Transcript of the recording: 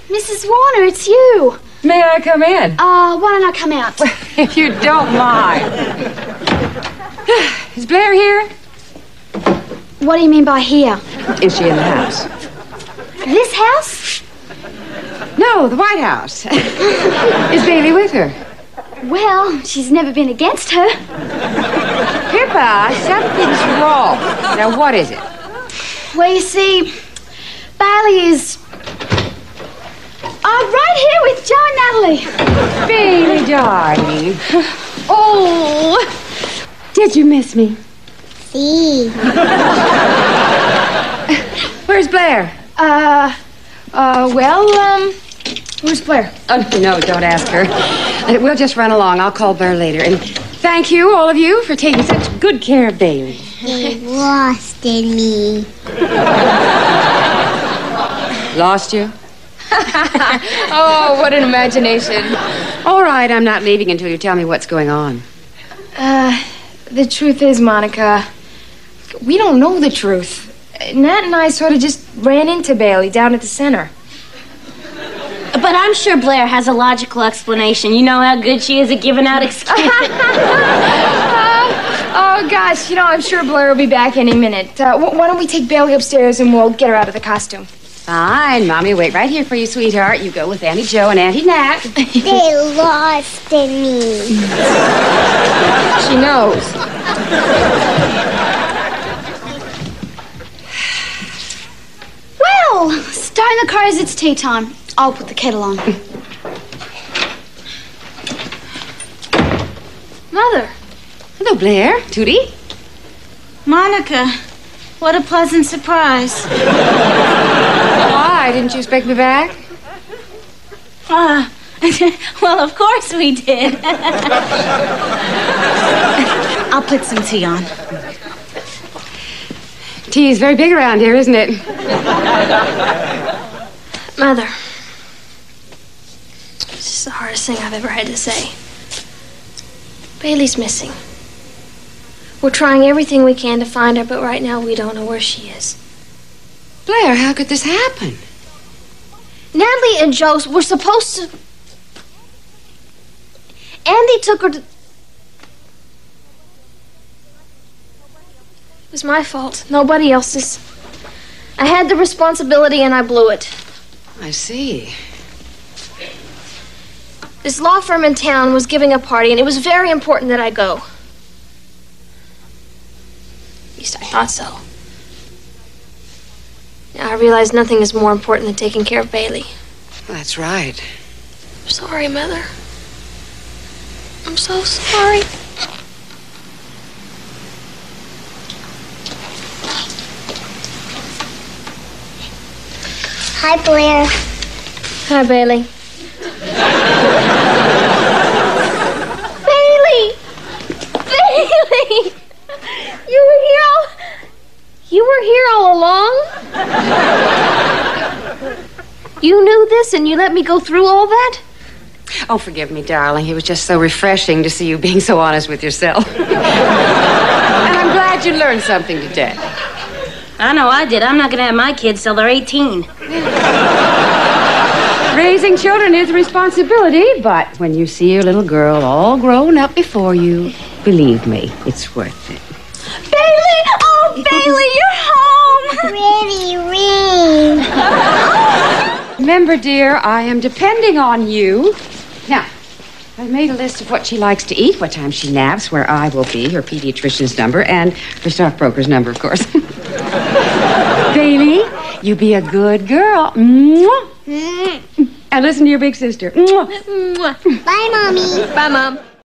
Mrs. Warner, it's you. May I come in? Why don't I come out? If you don't mind. Is Blair here? What do you mean by here? Is she in the house? This house? No, the White House. Is Bailey with her? Well, she's never been against her. Pippa, something's wrong. Now, what is it? Well, you see, Bailey is... right here with Joe and Natalie. Bailey, darling. Oh. Did you miss me? See. Where's Blair? Where's Blair? Oh, no, don't ask her. We'll just run along. I'll call Blair later. And thank you, all of you, for taking such good care of Bailey. They lost in me. Lost you? Oh, what an imagination. All right, I'm not leaving until you tell me what's going on. The truth is, Monica, we don't know the truth. Nat and I sort of just ran into Bailey down at the center. But I'm sure Blair has a logical explanation. You know how good she is at giving out excuses. Oh, gosh, I'm sure Blair will be back any minute. Why don't we take Bailey upstairs and we'll get her out of the costume? Fine, Mommy, wait right here for you, sweetheart. You go with Auntie Joe and Auntie Nat. They lost in me. She knows. Well, start in the car as it's tea time. I'll put the kettle on. Mother. Hello, Blair. Tootie. Monica, what a pleasant surprise. Why? Didn't you expect me back? Well, of course we did. I'll put some tea on. Tea is very big around here, isn't it? Mother, this is the hardest thing I've ever had to say. Bailey's missing. We're trying everything we can to find her, but right now we don't know where she is. Blair, how could this happen? Natalie and Joe were supposed to... Andy took her to... It was my fault. Nobody else's. I had the responsibility and I blew it. I see. This law firm in town was giving a party, and it was very important that I go. At least I thought so. Now I realize nothing is more important than taking care of Bailey. Well, that's right. I'm sorry, Mother. I'm so sorry. Hi, Blair. Hi, Bailey. Bailey! Bailey! You were here all along? You knew this and you let me go through all that? Oh, forgive me, darling. It was just so refreshing to see you being so honest with yourself. And I'm glad you learned something today. I know I did. I'm not going to have my kids till they're 18. Raising children is a responsibility, but when you see your little girl all grown up before you, believe me, it's worth it. Bailey! Oh, Bailey, you're home! Ready, ring. Remember, dear, I am depending on you. Now, I've made a list of what she likes to eat, what time she naps, where I will be, her pediatrician's number, and her stockbroker's number, of course. Bailey, you be a good girl. Mwah. And listen to your big sister. Mwah. Bye, Mommy. Bye, Mom.